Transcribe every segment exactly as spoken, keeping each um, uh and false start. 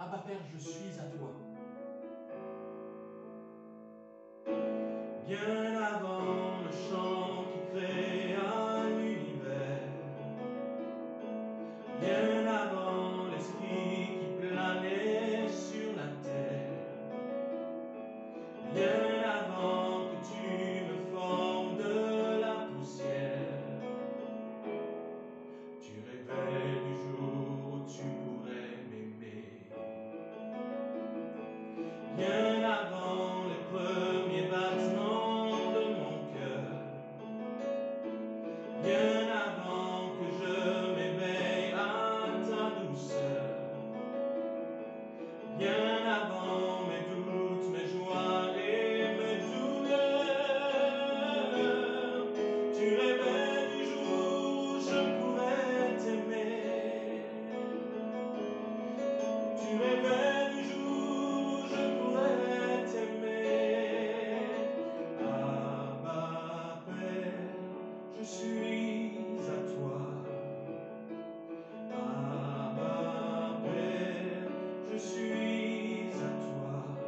Abba Père, je suis à toi. Bien avant le chant qui créa l'univers, bien avant l'esprit qui planait sur la terre, bien avant que tu me formes de la poussière, tu rêvais du jour où tu pourrais m'aimer. Bien avant les premiers battements de mon cœur, bien avant que je m'éveille à ta douceur, bien avant mes doutes, mes joies et mes douleurs, tu rêvais du jour où je pourrais t'aimer. Tu rêvais du jour où je pourrais t'aimer. Abba Père, je suis à toi. Abba Père, je suis à toi.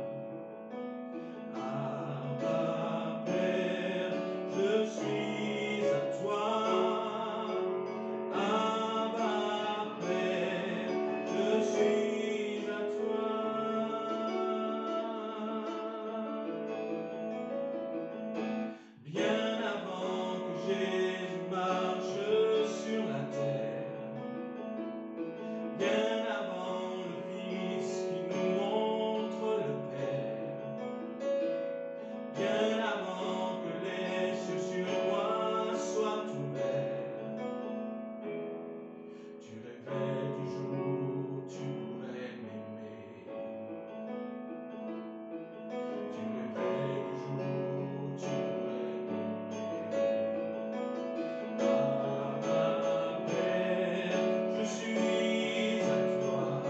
Abba Père, je suis à toi. Abba Père, je suis à toi. Bien avant que Jésus marche sur la terre, bien avant le Fils qui nous montre le Père, bien avant que les cieux sur moi soient ouverts, tu rêvais du jour où tu pourrais m'aimer. Tu rêvais du jour où tu pourrais m'aimer. Abba Père, je suis à toi.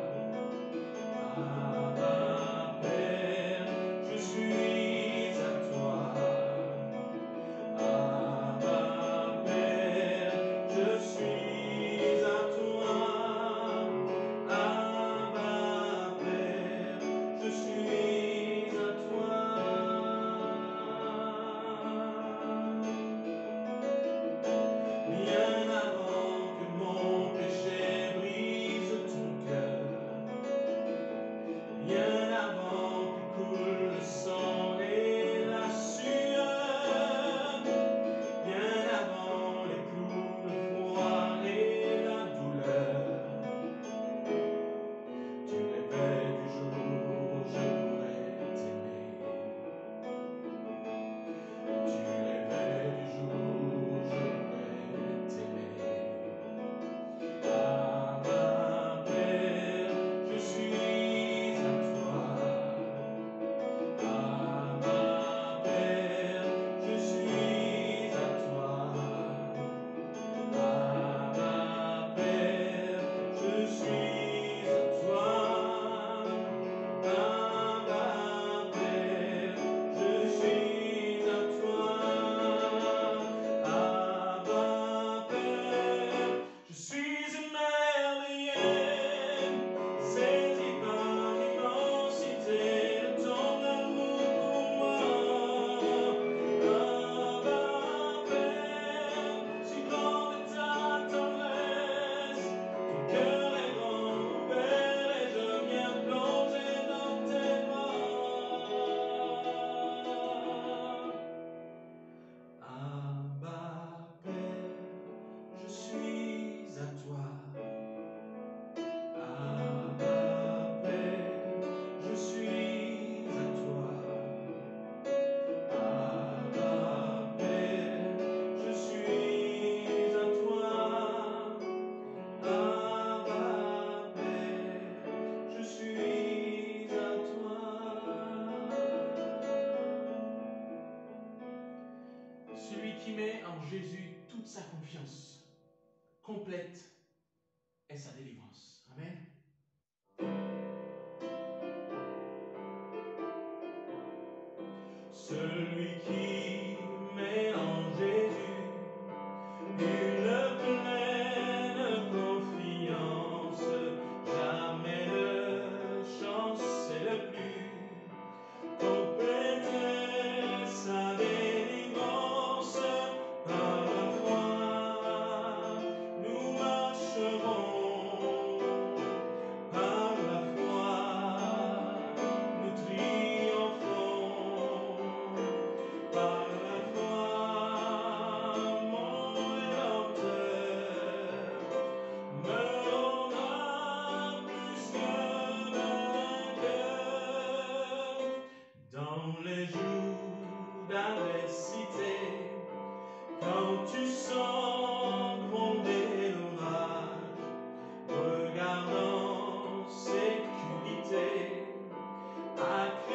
Abba Père, je suis à toi. Abba Père, je suis à toi. Abba Père, je suis à toi. Bien avant que mon péché brise ton cœur, bien avant que coule le sang et la sueur, bien avant les clous, le froid et la douleur, tu rêvais du jour où je pourrais t'aimer. Tu rêvais du jour où je pourrais t'aimer. Abba Père, je suis à toi. Abba Père, je suis à toi. Abba Père, je suis à toi. Abba Père, je suis à toi. Abba Père, je suis émerveillé, saisi par l'immensité de ton amour pour moi. Abba Père, si grande est ta tendresse, ton cœur est grand ouvert et je viens plonger dans tes bras. Abba Père, je suis à toi. Abba Père, je suis à toi. Abba Père, je suis à toi. Abba Père, je suis à toi. Celui qui met en Jésus toute sa confiance, complète est sa délivrance. Amen. Celui qui met en Jésus une pleine confiance, jamais ne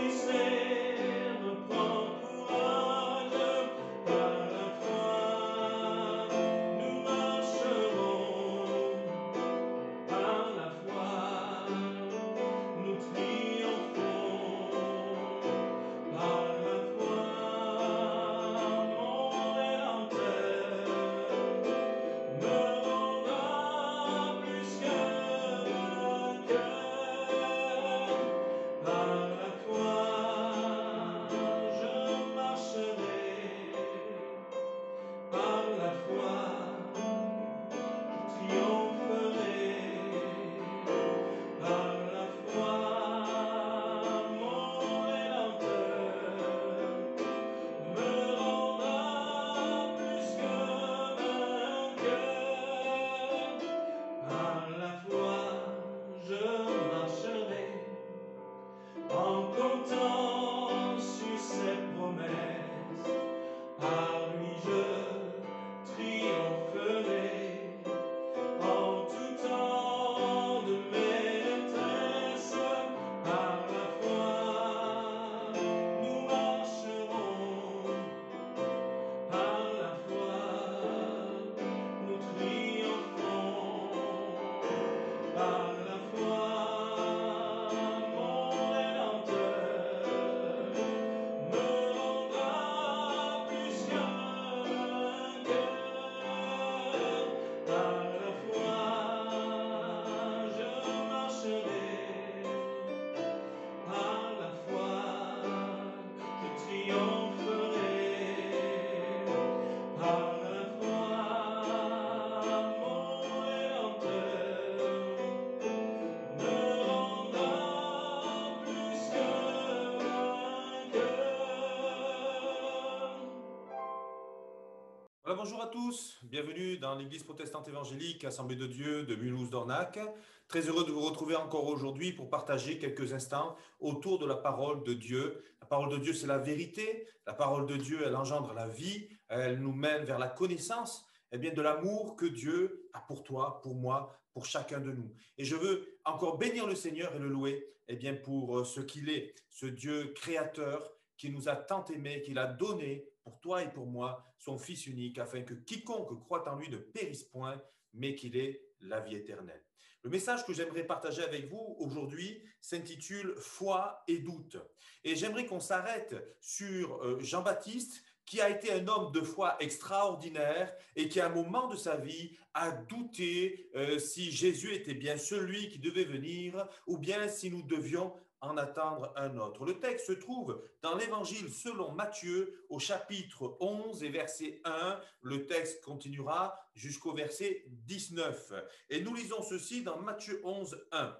Voilà, bonjour à tous, bienvenue dans l'Église protestante évangélique Assemblée de Dieu de Mulhouse-Dornac. Très heureux de vous retrouver encore aujourd'hui pour partager quelques instants autour de la parole de Dieu. La parole de Dieu, c'est la vérité. La parole de Dieu, elle engendre la vie, elle nous mène vers la connaissance eh bien, de l'amour que Dieu a pour toi, pour moi, pour chacun de nous. Et je veux encore bénir le Seigneur et le louer eh bien, pour ce qu'il est, ce Dieu créateur qui nous a tant aimés, qu'il a donné pour toi et pour moi son Fils unique, afin que quiconque croit en lui ne périsse point, mais qu'il ait la vie éternelle. Le message que j'aimerais partager avec vous aujourd'hui s'intitule « Foi et doute ». Et j'aimerais qu'on s'arrête sur Jean-Baptiste, qui a été un homme de foi extraordinaire et qui, à un moment de sa vie, a douté euh, si Jésus était bien celui qui devait venir ou bien si nous devions en attendre un autre. Le texte se trouve dans l'Évangile selon Matthieu au chapitre onze et verset un. Le texte continuera jusqu'au verset dix-neuf. Et nous lisons ceci dans Matthieu onze, un.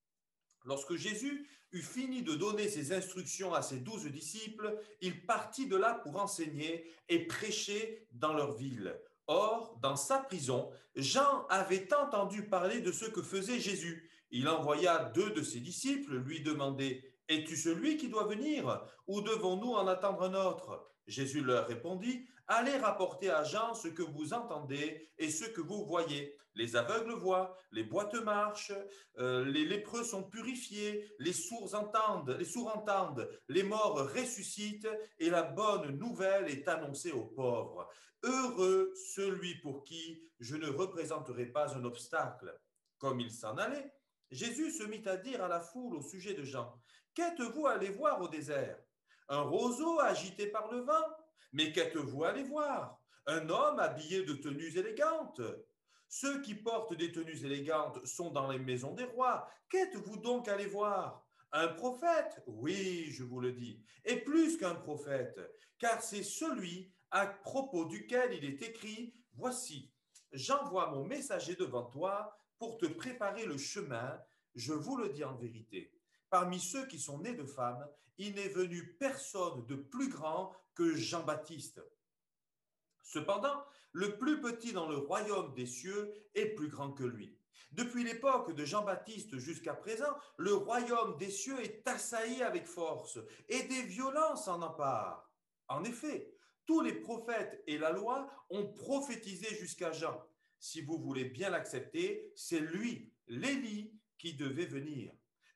Lorsque Jésus eut fini de donner ses instructions à ses douze disciples, il partit de là pour enseigner et prêcher dans leur ville. Or, dans sa prison, Jean avait entendu parler de ce que faisait Jésus. Il envoya deux de ses disciples lui demander « Es-tu celui qui doit venir ou devons-nous en attendre un autre ?» Jésus leur répondit « Allez rapporter à Jean ce que vous entendez et ce que vous voyez. Les aveugles voient, les boiteux marchent, euh, les lépreux sont purifiés, les sourds entendent, les sourds entendent, les morts ressuscitent et la bonne nouvelle est annoncée aux pauvres. Heureux celui pour qui je ne représenterai pas un obstacle. » Comme il s'en allait, Jésus se mit à dire à la foule au sujet de Jean, « Qu'êtes-vous allé voir au désert? Un roseau agité par le vent? Mais qu'êtes-vous allé voir? Un homme habillé de tenues élégantes? Ceux qui portent des tenues élégantes sont dans les maisons des rois. Qu'êtes-vous donc allé voir? Un prophète? Oui, je vous le dis, et plus qu'un prophète, car c'est celui à propos duquel il est écrit, « Voici, j'envoie mon messager devant toi pour te préparer le chemin. Je vous le dis en vérité. Parmi ceux qui sont nés de femmes, il n'est venu personne de plus grand que Jean-Baptiste. Cependant, le plus petit dans le royaume des cieux est plus grand que lui. Depuis l'époque de Jean-Baptiste jusqu'à présent, le royaume des cieux est assailli avec force et des violences en emparent. En effet, tous les prophètes et la loi ont prophétisé jusqu'à Jean. Si vous voulez bien l'accepter, c'est lui, l'Élie, qui devait venir.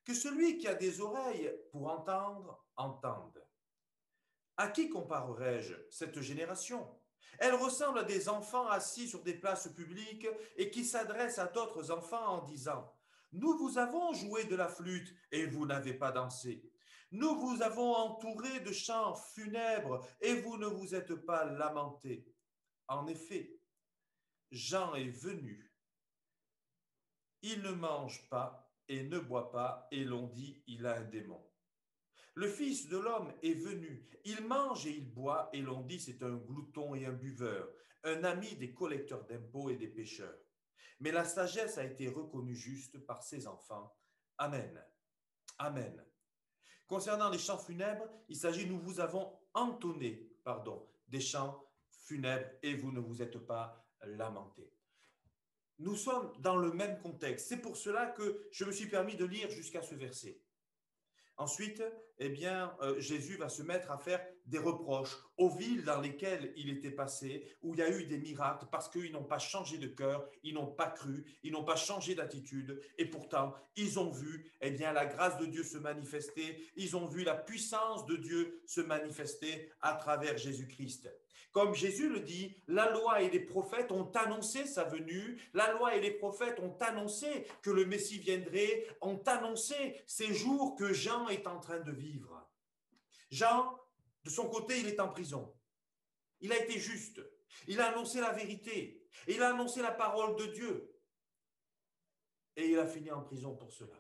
Que celui qui a des oreilles pour entendre, entende. À qui comparerai-je cette génération? Elle ressemble à des enfants assis sur des places publiques et qui s'adressent à d'autres enfants en disant « Nous vous avons joué de la flûte et vous n'avez pas dansé. Nous vous avons entouré de chants funèbres et vous ne vous êtes pas lamentés. » En effet, Jean est venu. Il ne mange pas et ne boit pas et l'on dit « il a un démon ». Le Fils de l'homme est venu, il mange et il boit, et l'on dit c'est un glouton et un buveur, un ami des collecteurs d'impôts et des pécheurs. Mais la sagesse a été reconnue juste par ses enfants. Amen. Amen. Concernant les chants funèbres, il s'agit, nous vous avons entonné, pardon, des chants funèbres et vous ne vous êtes pas lamentés. Nous sommes dans le même contexte. C'est pour cela que je me suis permis de lire jusqu'à ce verset. Ensuite, eh bien, euh, Jésus va se mettre à faire des reproches aux villes dans lesquelles il était passé, où il y a eu des miracles, parce qu'ils n'ont pas changé de cœur, ils n'ont pas cru, ils n'ont pas changé d'attitude, et pourtant, ils ont vu eh bien, la grâce de Dieu se manifester, ils ont vu la puissance de Dieu se manifester à travers Jésus-Christ. Comme Jésus le dit, la loi et les prophètes ont annoncé sa venue, la loi et les prophètes ont annoncé que le Messie viendrait, ont annoncé ces jours que Jean est en train de vivre. Jean, de son côté, il est en prison. Il a été juste. Il a annoncé la vérité. Il a annoncé la parole de Dieu. Et il a fini en prison pour cela.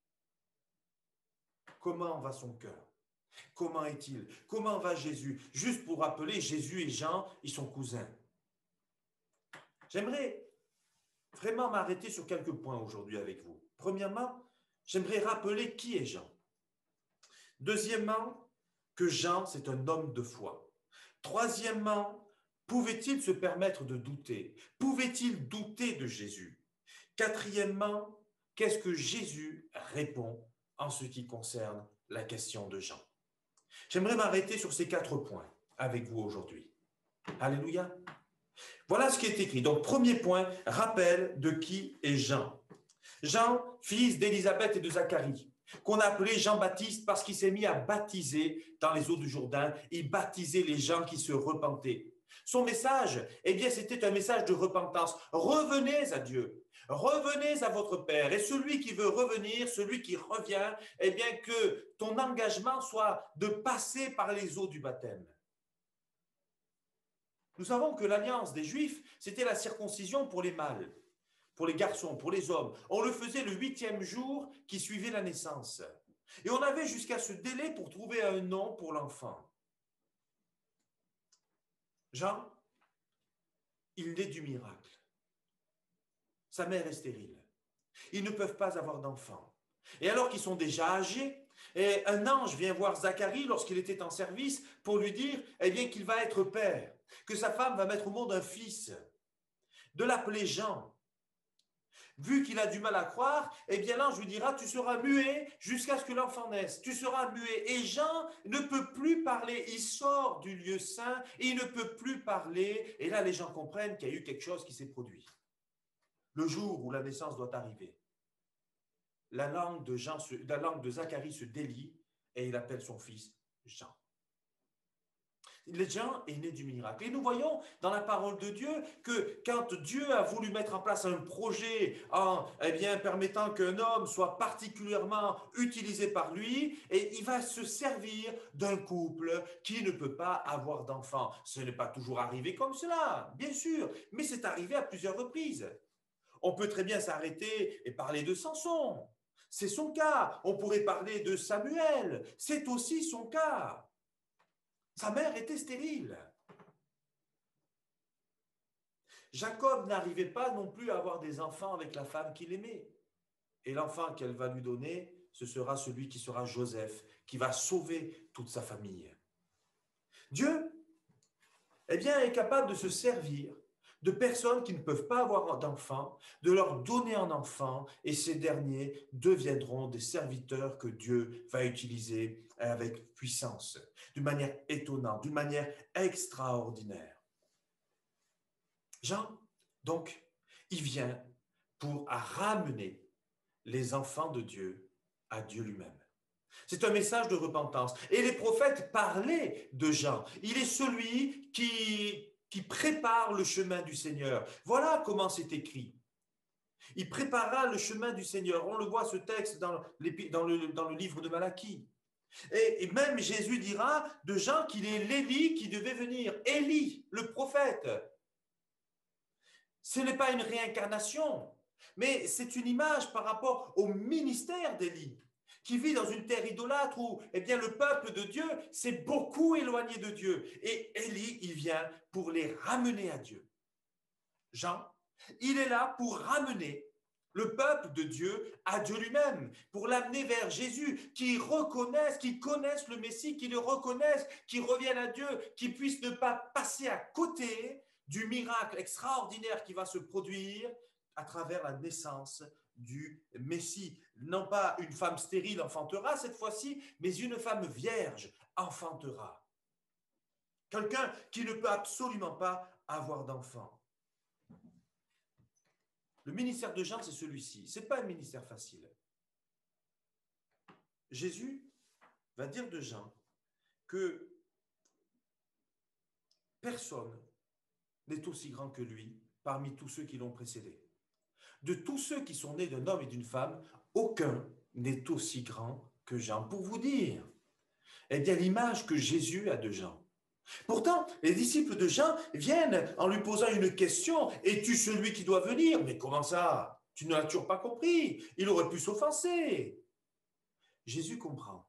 Comment va son cœur? Comment est-il? Comment va Jésus? Juste pour rappeler, Jésus et Jean, ils sont cousins. J'aimerais vraiment m'arrêter sur quelques points aujourd'hui avec vous. Premièrement, j'aimerais rappeler qui est Jean. Deuxièmement, que Jean, c'est un homme de foi. Troisièmement, pouvait-il se permettre de douter? Pouvait-il douter de Jésus? Quatrièmement, qu'est-ce que Jésus répond en ce qui concerne la question de Jean? J'aimerais m'arrêter sur ces quatre points avec vous aujourd'hui. Alléluia. Voilà ce qui est écrit. Donc, premier point, rappel de qui est Jean. Jean, fils d'Élisabeth et de Zacharie, qu'on a appelé Jean-Baptiste parce qu'il s'est mis à baptiser dans les eaux du Jourdain. Il baptisait les gens qui se repentaient. Son message, eh bien, c'était un message de repentance. Revenez à Dieu. Revenez à votre Père. Et celui qui veut revenir, celui qui revient, eh bien, que ton engagement soit de passer par les eaux du baptême. Nous savons que l'alliance des Juifs, c'était la circoncision pour les mâles, pour les garçons, pour les hommes. On le faisait le huitième jour qui suivait la naissance. Et on avait jusqu'à ce délai pour trouver un nom pour l'enfant. Jean, il naît du miracle. Sa mère est stérile. Ils ne peuvent pas avoir d'enfant. Et alors qu'ils sont déjà âgés, et un ange vient voir Zacharie lorsqu'il était en service pour lui dire eh bien, qu'il va être père, que sa femme va mettre au monde un fils, de l'appeler Jean. Vu qu'il a du mal à croire, eh bien l'ange lui dira, tu seras muet jusqu'à ce que l'enfant naisse. Tu seras muet. Et Jean ne peut plus parler. Il sort du lieu saint et il ne peut plus parler. Et là, les gens comprennent qu'il y a eu quelque chose qui s'est produit. Le jour où la naissance doit arriver, la langue de, Jean se, la langue de Zacharie se délie et il appelle son fils Jean. Jean est né du miracle. Et nous voyons dans la parole de Dieu que quand Dieu a voulu mettre en place un projet en eh bien, permettant qu'un homme soit particulièrement utilisé par lui, et il va se servir d'un couple qui ne peut pas avoir d'enfant. Ce n'est pas toujours arrivé comme cela, bien sûr, mais c'est arrivé à plusieurs reprises. On peut très bien s'arrêter et parler de Samson. C'est son cas. On pourrait parler de Samuel. C'est aussi son cas. Sa mère était stérile. Jacob n'arrivait pas non plus à avoir des enfants avec la femme qu'il aimait. Et l'enfant qu'elle va lui donner, ce sera celui qui sera Joseph, qui va sauver toute sa famille. Dieu, eh bien, est capable de se servir de personnes qui ne peuvent pas avoir d'enfants, de leur donner un enfant, et ces derniers deviendront des serviteurs que Dieu va utiliser avec puissance, d'une manière étonnante, d'une manière extraordinaire. Jean, donc, il vient pour ramener les enfants de Dieu à Dieu lui-même. C'est un message de repentance. Et les prophètes parlaient de Jean. Il est celui qui, qui prépare le chemin du Seigneur. Voilà comment c'est écrit. Il prépara le chemin du Seigneur. On le voit ce texte dans, dans, le, dans le livre de Malachie. Et, et même Jésus dira de Jean qu'il est l'Élie qui devait venir. Élie, le prophète. Ce n'est pas une réincarnation, mais c'est une image par rapport au ministère d'Élie, qui vit dans une terre idolâtre où eh bien, le peuple de Dieu s'est beaucoup éloigné de Dieu. Et Élie, il vient pour les ramener à Dieu. Jean, il est là pour ramener le peuple de Dieu à Dieu lui-même, pour l'amener vers Jésus, qui reconnaissent, qui connaissent le Messie, qui le reconnaissent, qui reviennent à Dieu, qui puissent ne pas passer à côté du miracle extraordinaire qui va se produire à travers la naissance du Messie. Non pas une femme stérile enfantera cette fois-ci, mais une femme vierge enfantera. Quelqu'un qui ne peut absolument pas avoir d'enfant. Le ministère de Jean, c'est celui-ci. Ce n'est pas un ministère facile. Jésus va dire de Jean que personne n'est aussi grand que lui parmi tous ceux qui l'ont précédé. De tous ceux qui sont nés d'un homme et d'une femme, aucun n'est aussi grand que Jean. Pour vous dire, eh bien, l'image que Jésus a de Jean. Pourtant, les disciples de Jean viennent en lui posant une question. « Es-tu celui qui doit venir ?» Mais comment ça? Tu ne l'as toujours pas compris. Il aurait pu s'offenser. Jésus comprend.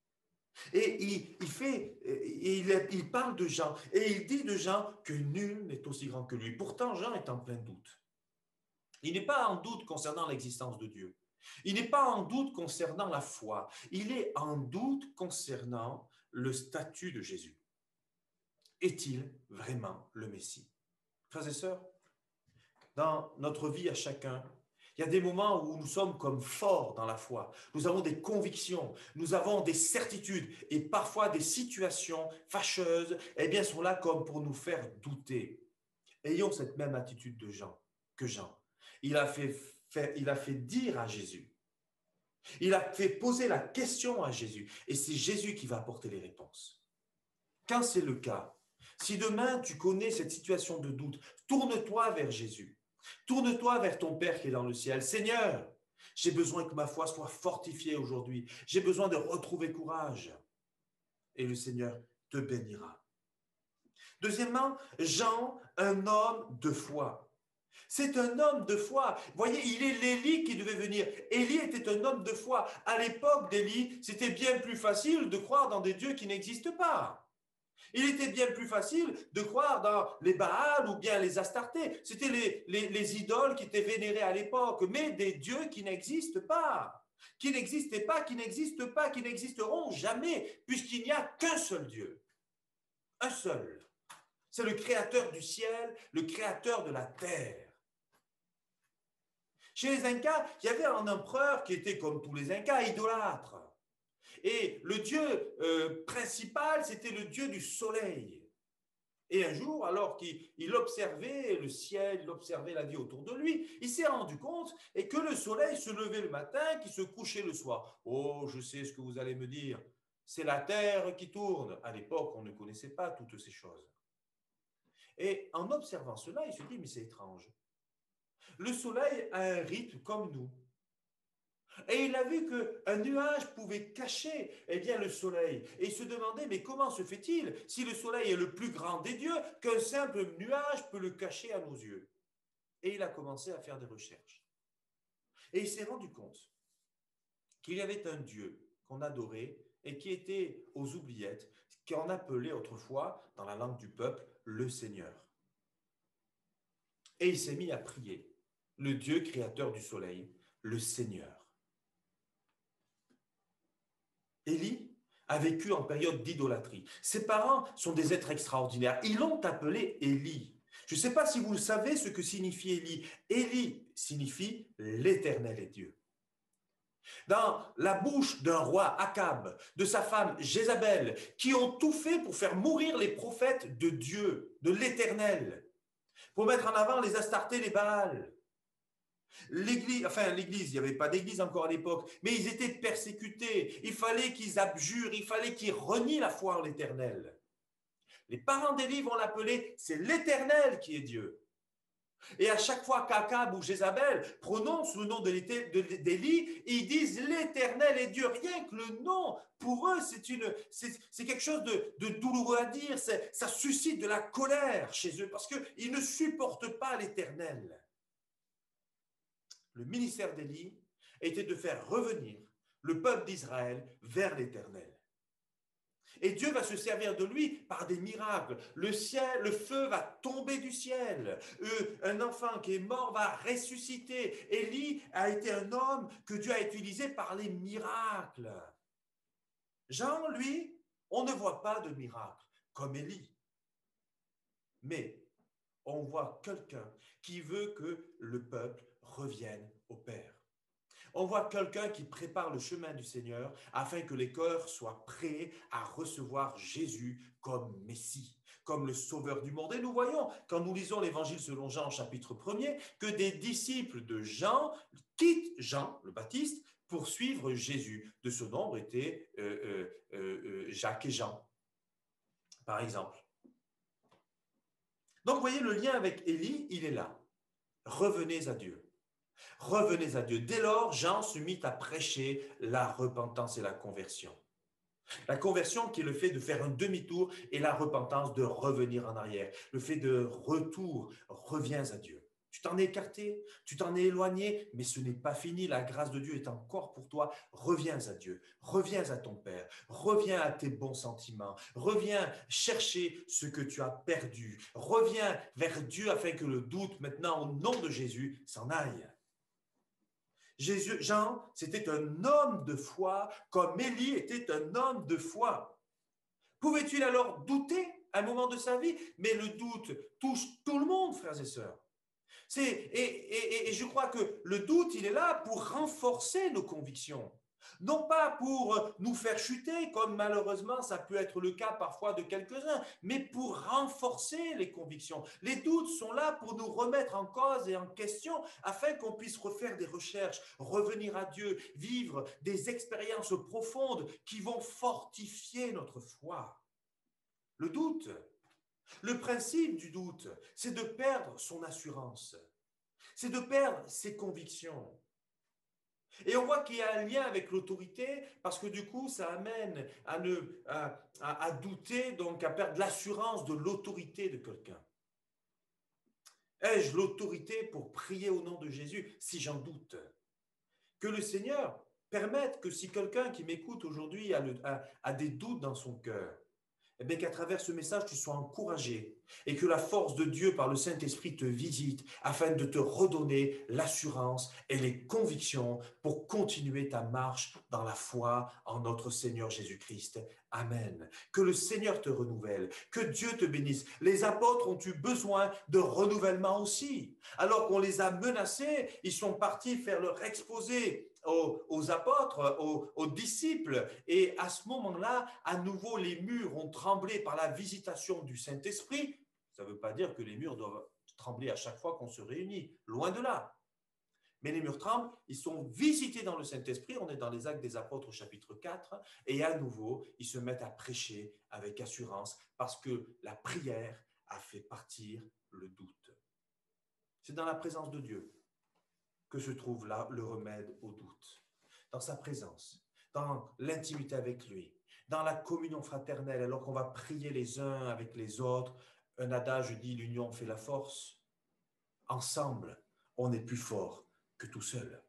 Et il, il, fait, il, il parle de Jean et il dit de Jean que nul n'est aussi grand que lui. Pourtant, Jean est en plein doute. Il n'est pas en doute concernant l'existence de Dieu. Il n'est pas en doute concernant la foi. Il est en doute concernant le statut de Jésus. Est-il vraiment le Messie? Frères et sœurs, dans notre vie à chacun, il y a des moments où nous sommes comme forts dans la foi. Nous avons des convictions, nous avons des certitudes et parfois des situations fâcheuses, eh bien, sont là comme pour nous faire douter. Ayons cette même attitude de Jean, que Jean. Il a fait, fait, il a fait dire à Jésus. Il a fait poser la question à Jésus et c'est Jésus qui va apporter les réponses. Quand c'est le cas, si demain tu connais cette situation de doute, tourne-toi vers Jésus. Tourne-toi vers ton Père qui est dans le ciel. Seigneur, j'ai besoin que ma foi soit fortifiée aujourd'hui. J'ai besoin de retrouver courage. Et le Seigneur te bénira. Deuxièmement, Jean, un homme de foi. C'est un homme de foi. Vous voyez, il est l'Élie qui devait venir. Élie était un homme de foi. À l'époque d'Élie, c'était bien plus facile de croire dans des dieux qui n'existent pas. Il était bien plus facile de croire dans les Baals ou bien les Astartés. C'était les, les, les idoles qui étaient vénérées à l'époque, mais des dieux qui n'existent pas, qui n'existaient pas, qui n'existent pas, qui n'existeront jamais, puisqu'il n'y a qu'un seul Dieu, un seul. C'est le créateur du ciel, le créateur de la terre. Chez les Incas, il y avait un empereur qui était comme tous les Incas, idolâtre. Et le dieu euh, principal, c'était le dieu du soleil. Et un jour, alors qu'il observait le ciel, il observait la vie autour de lui, il s'est rendu compte et que le soleil se levait le matin, qu'il se couchait le soir. Oh, je sais ce que vous allez me dire, c'est la terre qui tourne. À l'époque, on ne connaissait pas toutes ces choses. Et en observant cela, il se dit, mais c'est étrange. Le soleil a un rythme comme nous. Et il a vu qu'un nuage pouvait cacher eh bien, le soleil. Et il se demandait, mais comment se fait-il, si le soleil est le plus grand des dieux, qu'un simple nuage peut le cacher à nos yeux? Et il a commencé à faire des recherches. Et il s'est rendu compte qu'il y avait un Dieu qu'on adorait et qui était aux oubliettes, qu'on appelait autrefois, dans la langue du peuple, le Seigneur. Et il s'est mis à prier le Dieu créateur du soleil, le Seigneur. Élie a vécu en période d'idolâtrie. Ses parents sont des êtres extraordinaires. Ils l'ont appelé Élie. Je ne sais pas si vous le savez ce que signifie Élie. Élie signifie l'Éternel est Dieu. Dans la bouche d'un roi Akab, de sa femme Jézabel, qui ont tout fait pour faire mourir les prophètes de Dieu, de l'Éternel, pour mettre en avant les Astartés, les Baals. L'église, enfin l'église, il n'y avait pas d'église encore à l'époque, mais ils étaient persécutés. Il fallait qu'ils abjurent, il fallait qu'ils renient la foi en l'Éternel. Les parents d'Élie vont l'appeler, c'est l'Éternel qui est Dieu. Et à chaque fois qu'Akab ou Jézabel prononcent le nom d'Élie, ils disent l'Éternel est Dieu. Rien que le nom, pour eux, c'est, une, c'est, c'est quelque chose de, de douloureux à dire. C'est, ça suscite de la colère chez eux parce qu'ils ne supportent pas l'Éternel. Le ministère d'Élie était de faire revenir le peuple d'Israël vers l'Éternel. Et Dieu va se servir de lui par des miracles. Le ciel, le feu va tomber du ciel. Euh, un enfant qui est mort va ressusciter. Élie a été un homme que Dieu a utilisé par les miracles. Jean, lui, on ne voit pas de miracle comme Élie. Mais on voit quelqu'un qui veut que le peuple revienne au Père. On voit quelqu'un qui prépare le chemin du Seigneur afin que les cœurs soient prêts à recevoir Jésus comme Messie, comme le Sauveur du monde. Et nous voyons, quand nous lisons l'Évangile selon Jean, chapitre premier, que des disciples de Jean quittent Jean, le Baptiste, pour suivre Jésus. De ce nombre étaient euh, euh, euh, Jacques et Jean, par exemple. Donc, vous voyez, le lien avec Élie, il est là. Revenez à Dieu. Revenez à Dieu. Dès lors, Jean se mit à prêcher la repentance et la conversion. La conversion qui est le fait de faire un demi-tour et la repentance de revenir en arrière. Le fait de retour, reviens à Dieu. Tu t'en es écarté, tu t'en es éloigné, mais ce n'est pas fini. La grâce de Dieu est encore pour toi. Reviens à Dieu, reviens à ton Père, reviens à tes bons sentiments, reviens chercher ce que tu as perdu, reviens vers Dieu afin que le doute maintenant au nom de Jésus s'en aille. Jésus, Jean, c'était un homme de foi, comme Élie était un homme de foi. Pouvait-il alors douter à un moment de sa vie? Mais le doute touche tout le monde, frères et sœurs. C'est, et, et, et je crois que le doute, il est là pour renforcer nos convictions. Non pas pour nous faire chuter, comme malheureusement ça peut être le cas parfois de quelques-uns, mais pour renforcer les convictions. Les doutes sont là pour nous remettre en cause et en question afin qu'on puisse refaire des recherches, revenir à Dieu, vivre des expériences profondes qui vont fortifier notre foi. Le doute, le principe du doute, c'est de perdre son assurance, c'est de perdre ses convictions. Et on voit qu'il y a un lien avec l'autorité parce que du coup, ça amène à, ne, à, à, à douter, donc à perdre l'assurance de l'autorité de quelqu'un. Ai-je l'autorité pour prier au nom de Jésus si j'en doute? Que le Seigneur permette que si quelqu'un qui m'écoute aujourd'hui a, le, a, a des doutes dans son cœur, eh bien qu'à travers ce message, tu sois encouragé et que la force de Dieu par le Saint-Esprit te visite afin de te redonner l'assurance et les convictions pour continuer ta marche dans la foi en notre Seigneur Jésus-Christ. Amen. Que le Seigneur te renouvelle, que Dieu te bénisse. Les apôtres ont eu besoin de renouvellement aussi. Alors qu'on les a menacés, ils sont partis faire leur exposé Aux, aux apôtres, aux, aux disciples. Et à ce moment-là, à nouveau, les murs ont tremblé par la visitation du Saint-Esprit. Ça ne veut pas dire que les murs doivent trembler à chaque fois qu'on se réunit. Loin de là. Mais les murs tremblent, ils sont visités dans le Saint-Esprit. On est dans les Actes des Apôtres au chapitre quatre. Et à nouveau, ils se mettent à prêcher avec assurance parce que la prière a fait partir le doute. C'est dans la présence de Dieu que se trouve là le remède au doute. Dans sa présence, dans l'intimité avec lui, dans la communion fraternelle, alors qu'on va prier les uns avec les autres. Un adage dit « l'union fait la force ». Ensemble, on est plus fort que tout seul.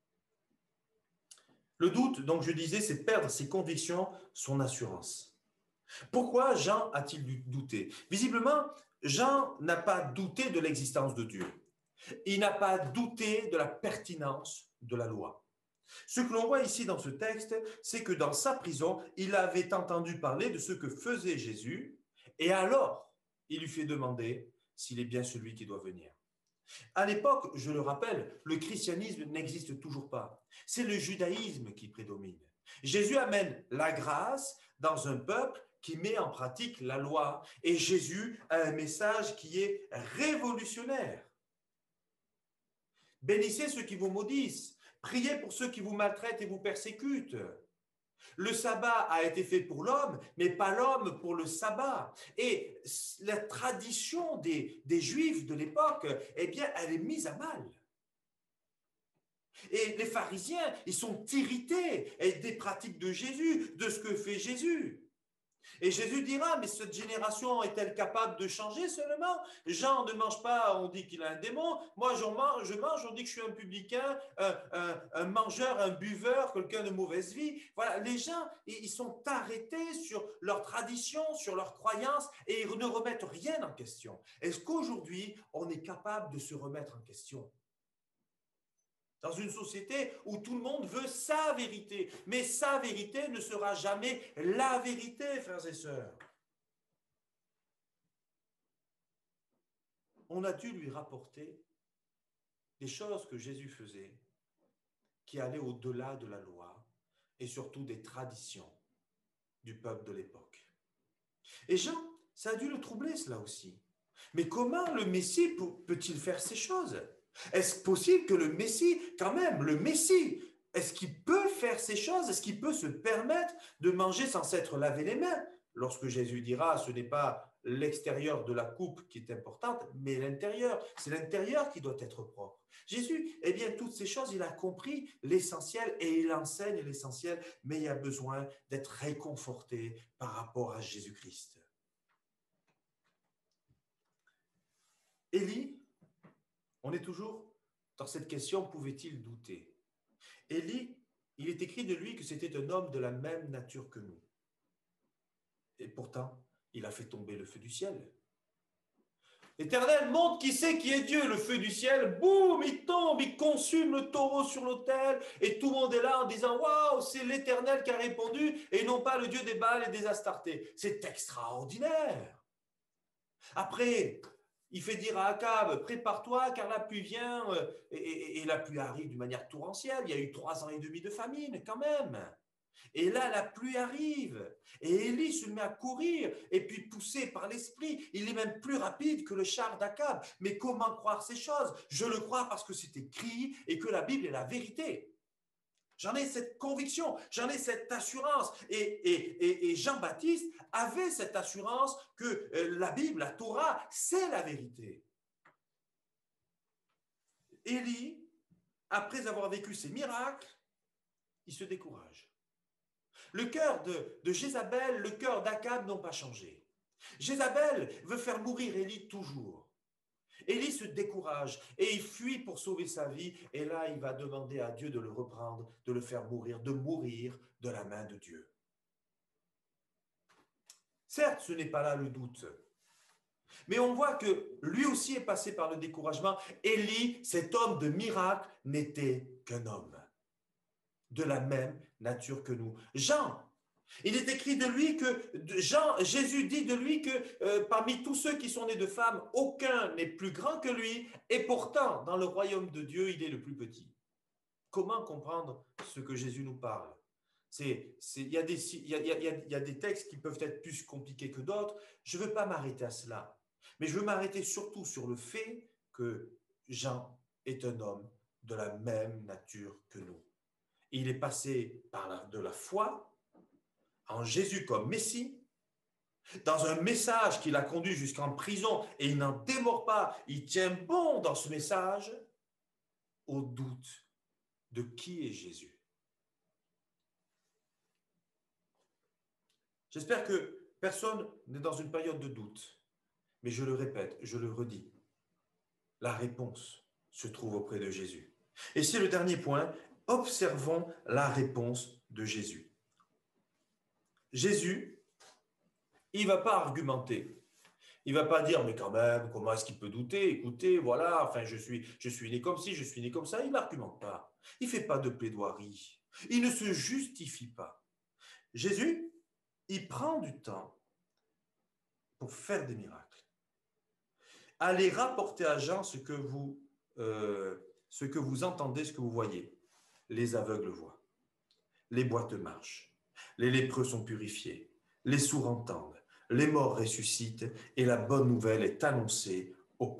Le doute, donc je disais, c'est perdre ses convictions, son assurance. Pourquoi Jean a-t-il douté? Visiblement, Jean n'a pas douté de l'existence de Dieu. Il n'a pas douté de la pertinence de la loi. Ce que l'on voit ici dans ce texte, c'est que dans sa prison, il avait entendu parler de ce que faisait Jésus, et alors, il lui fait demander s'il est bien celui qui doit venir. À l'époque, je le rappelle, le christianisme n'existe toujours pas. C'est le judaïsme qui prédomine. Jésus amène la grâce dans un peuple qui met en pratique la loi, et Jésus a un message qui est révolutionnaire. Bénissez ceux qui vous maudissent. Priez pour ceux qui vous maltraitent et vous persécutent. Le sabbat a été fait pour l'homme, mais pas l'homme pour le sabbat. Et la tradition des, des Juifs de l'époque, eh bien, elle est mise à mal. Et les pharisiens, ils sont irrités des pratiques de Jésus, de ce que fait Jésus. Et Jésus dira, mais cette génération est-elle capable de changer seulement? Jean ne mange pas, on dit qu'il a un démon. Moi, je mange, je mange, on dit que je suis un publicain, un, un, un mangeur, un buveur, quelqu'un de mauvaise vie. Voilà, les gens, ils sont arrêtés sur leur tradition, sur leurs croyances, et ils ne remettent rien en question. Est-ce qu'aujourd'hui, on est capable de se remettre en question? Dans une société où tout le monde veut sa vérité. Mais sa vérité ne sera jamais la vérité, frères et sœurs. On a dû lui rapporter des choses que Jésus faisait, qui allaient au-delà de la loi et surtout des traditions du peuple de l'époque. Et Jean, ça a dû le troubler, cela aussi. Mais comment le Messie peut-il faire ces choses ? Est-ce possible que le Messie, quand même, le Messie, est-ce qu'il peut faire ces choses? Est-ce qu'il peut se permettre de manger sans s'être lavé les mains? Lorsque Jésus dira, ce n'est pas l'extérieur de la coupe qui est importante, mais l'intérieur. C'est l'intérieur qui doit être propre. Jésus, eh bien, toutes ces choses, il a compris l'essentiel et il enseigne l'essentiel, mais il y a besoin d'être réconforté par rapport à Jésus-Christ. Élie, on est toujours dans cette question, pouvait-il douter? Élie, il est écrit de lui que c'était un homme de la même nature que nous. Et pourtant, il a fait tomber le feu du ciel. L'Éternel montre qui c'est qui est Dieu, le feu du ciel, boum, il tombe, il consume le taureau sur l'autel, et tout le monde est là en disant, waouh, c'est l'Éternel qui a répondu, et non pas le Dieu des Baals et des Astartés. C'est extraordinaire. Après, il fait dire à Akab, prépare-toi car la pluie vient, et, et, et la pluie arrive d'une manière torrentielle. Il y a eu trois ans et demi de famine quand même. Et là, la pluie arrive. Et Élie se met à courir, et puis poussé par l'esprit, il est même plus rapide que le char d'Akab. Mais comment croire ces choses? Je le crois parce que c'est écrit et que la Bible est la vérité. J'en ai cette conviction, j'en ai cette assurance. Et, et, et, et Jean-Baptiste avait cette assurance que la Bible, la Torah, c'est la vérité. Élie, après avoir vécu ces miracles, il se décourage. Le cœur de, de Jézabel, le cœur d'Akab n'ont pas changé. Jézabel veut faire mourir Élie toujours. Élie se décourage et il fuit pour sauver sa vie. Et là, il va demander à Dieu de le reprendre, de le faire mourir, de mourir de la main de Dieu. Certes, ce n'est pas là le doute. Mais on voit que lui aussi est passé par le découragement. Élie, cet homme de miracle, n'était qu'un homme de la même nature que nous. Jean, il est écrit de lui que, Jean, Jésus dit de lui que euh, parmi tous ceux qui sont nés de femmes, aucun n'est plus grand que lui, et pourtant, dans le royaume de Dieu, il est le plus petit. Comment comprendre ce que Jésus nous parle? C'est, c'est, il y a des, il y a, il y a, il y a des textes qui peuvent être plus compliqués que d'autres. Je ne veux pas m'arrêter à cela, mais je veux m'arrêter surtout sur le fait que Jean est un homme de la même nature que nous. Il est passé par la, de la foi en Jésus comme Messie, dans un message qui l'a conduit jusqu'en prison, et il n'en démord pas, il tient bon dans ce message, au doute de qui est Jésus. J'espère que personne n'est dans une période de doute, mais je le répète, je le redis, la réponse se trouve auprès de Jésus. Et c'est le dernier point, observons la réponse de Jésus. Jésus, il ne va pas argumenter. Il ne va pas dire, mais quand même, comment est-ce qu'il peut douter? Écoutez, voilà, enfin, je suis, je suis né comme ci, je suis né comme ça. Il n'argumente pas. Il ne fait pas de plaidoirie. Il ne se justifie pas. Jésus, il prend du temps pour faire des miracles. Allez rapporter à Jean ce que vous, euh, ce que vous entendez, ce que vous voyez. Les aveugles voient. Les boîtes marchent. Les lépreux sont purifiés, les sourds entendent, les morts ressuscitent et la bonne nouvelle est annoncée aux pauvres.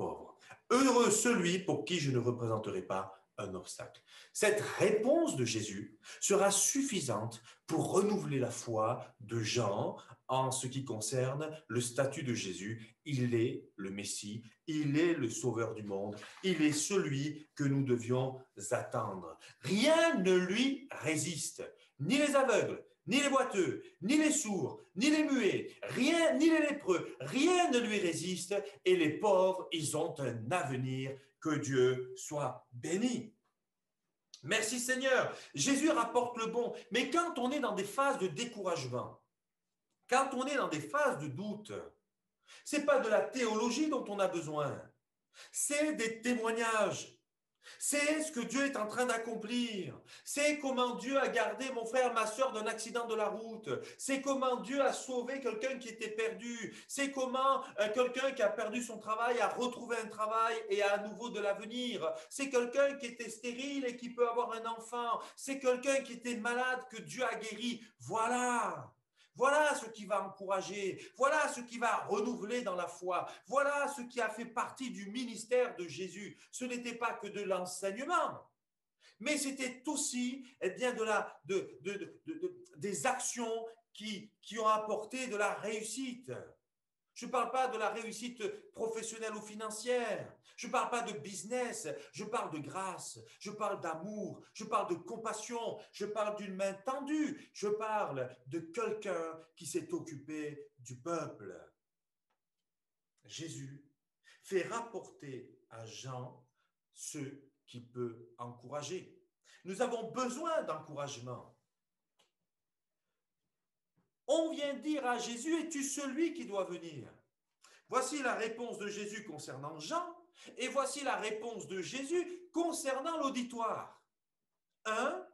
Heureux celui pour qui je ne représenterai pas un obstacle. Cette réponse de Jésus sera suffisante pour renouveler la foi de Jean en ce qui concerne le statut de Jésus. Il est le Messie, il est le Sauveur du monde, il est celui que nous devions attendre. Rien ne lui résiste, ni les aveugles, ni les boiteux, ni les sourds, ni les muets, rien, ni les lépreux, rien ne lui résiste, et les pauvres, ils ont un avenir. Que Dieu soit béni. Merci Seigneur. Jésus rapporte le bon. Mais quand on est dans des phases de découragement, quand on est dans des phases de doute, ce n'est pas de la théologie dont on a besoin, c'est des témoignages. C'est ce que Dieu est en train d'accomplir. C'est comment Dieu a gardé mon frère, ma soeur d'un accident de la route. C'est comment Dieu a sauvé quelqu'un qui était perdu. C'est comment euh, quelqu'un qui a perdu son travail a retrouvé un travail et a à nouveau de l'avenir. C'est quelqu'un qui était stérile et qui peut avoir un enfant. C'est quelqu'un qui était malade que Dieu a guéri. Voilà. Voilà ce qui va encourager, voilà ce qui va renouveler dans la foi, voilà ce qui a fait partie du ministère de Jésus. Ce n'était pas que de l'enseignement, mais c'était aussi eh bien, de la, de, de, de, de, des actions qui, qui ont apporté de la réussite. Je ne parle pas de la réussite professionnelle ou financière. Je ne parle pas de business. Je parle de grâce. Je parle d'amour. Je parle de compassion. Je parle d'une main tendue. Je parle de quelqu'un qui s'est occupé du peuple. Jésus fait rapporter à Jean ce qui peut encourager. Nous avons besoin d'encouragement. On vient dire à Jésus, es-tu celui qui doit venir? Voici la réponse de Jésus concernant Jean, et voici la réponse de Jésus concernant l'auditoire. Un,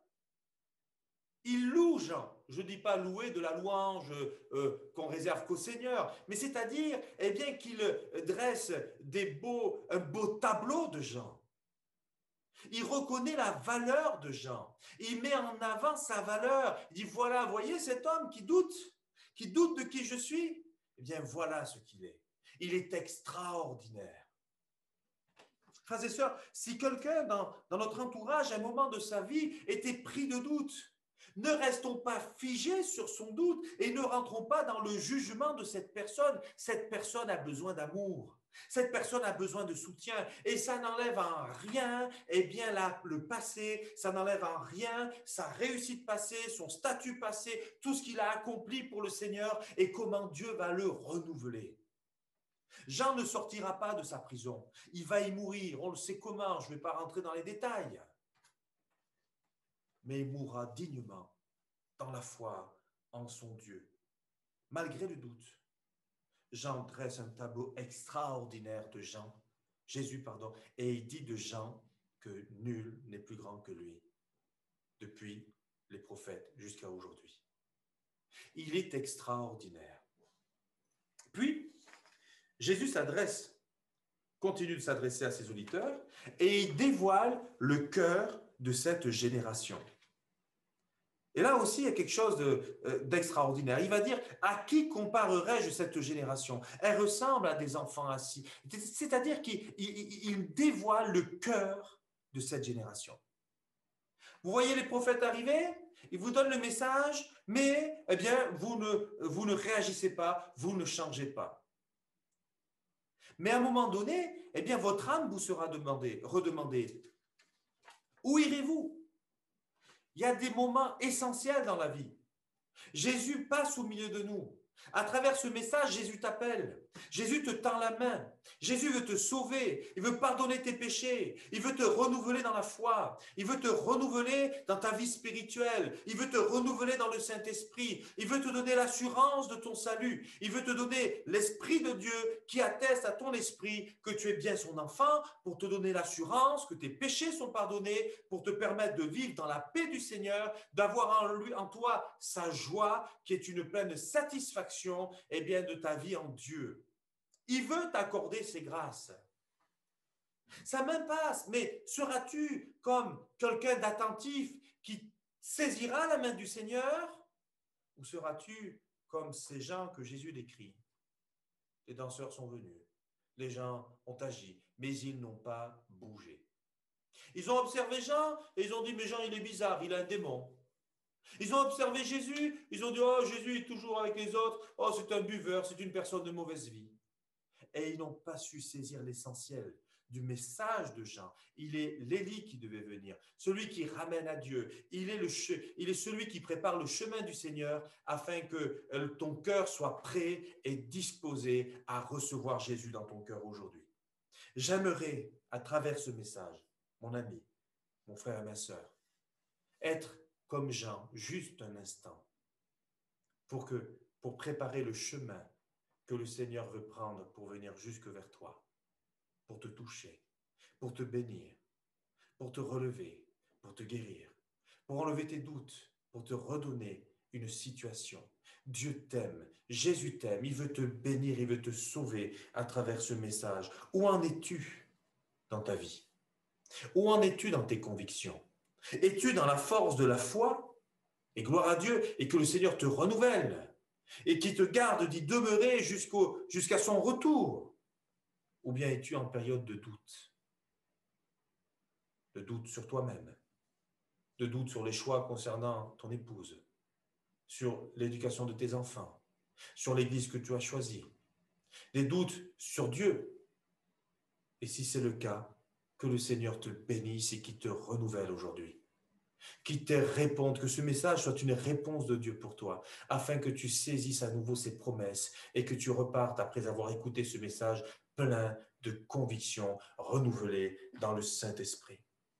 il loue Jean. Je ne dis pas louer de la louange euh, qu'on réserve qu'au Seigneur, mais c'est-à-dire eh bien, qu'il dresse des beaux, un beau tableau de Jean. Il reconnaît la valeur de Jean. Il met en avant sa valeur. Il dit, voilà, voyez cet homme qui doute, qui doute de qui je suis? Eh bien, voilà ce qu'il est. Il est extraordinaire. Frères et sœurs, si quelqu'un dans, dans notre entourage, à un moment de sa vie, était pris de doute, ne restons pas figés sur son doute et ne rentrons pas dans le jugement de cette personne. Cette personne a besoin d'amour. Cette personne a besoin de soutien et ça n'enlève en rien eh bien, la, le passé, ça n'enlève en rien sa réussite passée, son statut passé, tout ce qu'il a accompli pour le Seigneur et comment Dieu va le renouveler. Jean ne sortira pas de sa prison, il va y mourir, on le sait comment, je ne vais pas rentrer dans les détails, mais il mourra dignement dans la foi en son Dieu, malgré le doute. Jean dresse un tableau extraordinaire de Jean, Jésus, pardon, et il dit de Jean que nul n'est plus grand que lui, depuis les prophètes jusqu'à aujourd'hui. Il est extraordinaire. Puis, Jésus s'adresse, continue de s'adresser à ses auditeurs, et il dévoile le cœur de cette génération. Et là aussi, il y a quelque chose de, euh, d'extraordinaire. Il va dire, à qui comparerai-je cette génération? Elle ressemble à des enfants assis. C'est-à-dire qu'il il, il dévoile le cœur de cette génération. Vous voyez les prophètes arriver, ils vous donnent le message, mais eh bien, vous ne, vous ne réagissez pas, vous ne changez pas. Mais à un moment donné, eh bien, votre âme vous sera demandée, redemandée. Où irez-vous? Il y a des moments essentiels dans la vie. Jésus passe au milieu de nous. À travers ce message, Jésus t'appelle. Jésus te tend la main. Jésus veut te sauver. Il veut pardonner tes péchés. Il veut te renouveler dans la foi. Il veut te renouveler dans ta vie spirituelle. Il veut te renouveler dans le Saint-Esprit. Il veut te donner l'assurance de ton salut. Il veut te donner l'Esprit de Dieu qui atteste à ton esprit que tu es bien son enfant, pour te donner l'assurance que tes péchés sont pardonnés, pour te permettre de vivre dans la paix du Seigneur, d'avoir en lui, en toi sa joie qui est une pleine satisfaction eh bien, de ta vie en Dieu. Il veut t'accorder ses grâces. Sa main passe, mais seras-tu comme quelqu'un d'attentif qui saisira la main du Seigneur, ou seras-tu comme ces gens que Jésus décrit? Les danseurs sont venus, les gens ont agi, mais ils n'ont pas bougé. Ils ont observé Jean et ils ont dit, mais Jean, il est bizarre, il a un démon. Ils ont observé Jésus, ils ont dit, oh, Jésus est toujours avec les autres, oh, c'est un buveur, c'est une personne de mauvaise vie. Et ils n'ont pas su saisir l'essentiel du message de Jean. Il est l'Élie qui devait venir, celui qui ramène à Dieu. Il est, le che- il est celui qui prépare le chemin du Seigneur afin que euh, ton cœur soit prêt et disposé à recevoir Jésus dans ton cœur aujourd'hui. J'aimerais, à travers ce message, mon ami, mon frère et ma sœur, être comme Jean, juste un instant, pour, que, pour préparer le chemin que le Seigneur veut prendre pour venir jusque vers toi, pour te toucher, pour te bénir, pour te relever, pour te guérir, pour enlever tes doutes, pour te redonner une situation. Dieu t'aime, Jésus t'aime, il veut te bénir, il veut te sauver à travers ce message. Où en es-tu dans ta vie? Où en es-tu dans tes convictions? Es-tu dans la force de la foi? Et gloire à Dieu, et que le Seigneur te renouvelle et qui te garde d'y demeurer jusqu'au, jusqu'à son retour? Ou bien es-tu en période de doute? De doute sur toi-même, de doute sur les choix concernant ton épouse, sur l'éducation de tes enfants, sur l'église que tu as choisie, des doutes sur Dieu. Et si c'est le cas, que le Seigneur te bénisse et qu'il te renouvelle aujourd'hui. Qu'il te réponde, que ce message soit une réponse de Dieu pour toi, afin que tu saisisses à nouveau ses promesses et que tu repartes après avoir écouté ce message plein de convictions renouvelées dans le Saint-Esprit.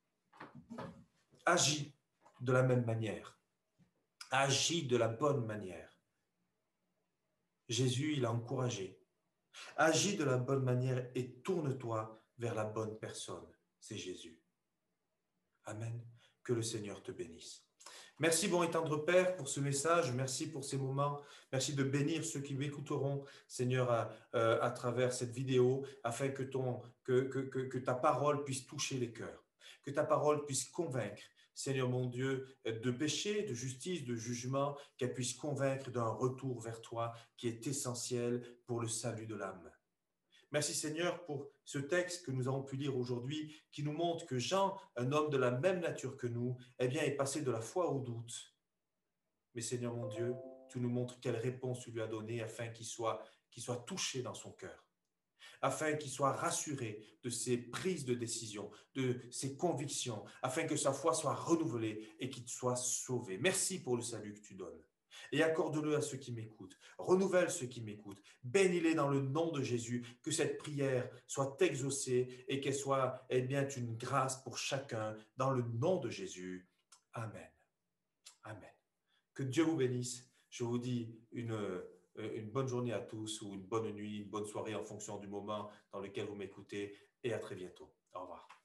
Agis de la même manière. Agis de la bonne manière. Jésus, il a encouragé. Agis de la bonne manière et tourne-toi vers la bonne personne. C'est Jésus. Amen. Que le Seigneur te bénisse. Merci, bon et tendre Père, pour ce message. Merci pour ces moments. Merci de bénir ceux qui m'écouteront, Seigneur, à, euh, à travers cette vidéo, afin que, ton, que, que, que, que ta parole puisse toucher les cœurs, que ta parole puisse convaincre, Seigneur mon Dieu, de péché, de justice, de jugement, qu'elle puisse convaincre d'un retour vers toi qui est essentiel pour le salut de l'âme. Merci Seigneur pour ce texte que nous avons pu lire aujourd'hui qui nous montre que Jean, un homme de la même nature que nous, eh bien, est passé de la foi au doute. Mais Seigneur mon Dieu, tu nous montres quelle réponse tu lui as donnée afin qu'il soit, qu'il soit touché dans son cœur, afin qu'il soit rassuré de ses prises de décision, de ses convictions, afin que sa foi soit renouvelée et qu'il soit sauvé. Merci pour le salut que tu donnes. Et accorde-le à ceux qui m'écoutent. Renouvelle ceux qui m'écoutent. Bénis-les dans le nom de Jésus. Que cette prière soit exaucée et qu'elle soit eh bien, une grâce pour chacun dans le nom de Jésus. Amen. Amen. Que Dieu vous bénisse. Je vous dis une, une bonne journée à tous ou une bonne nuit, une bonne soirée en fonction du moment dans lequel vous m'écoutez et à très bientôt. Au revoir.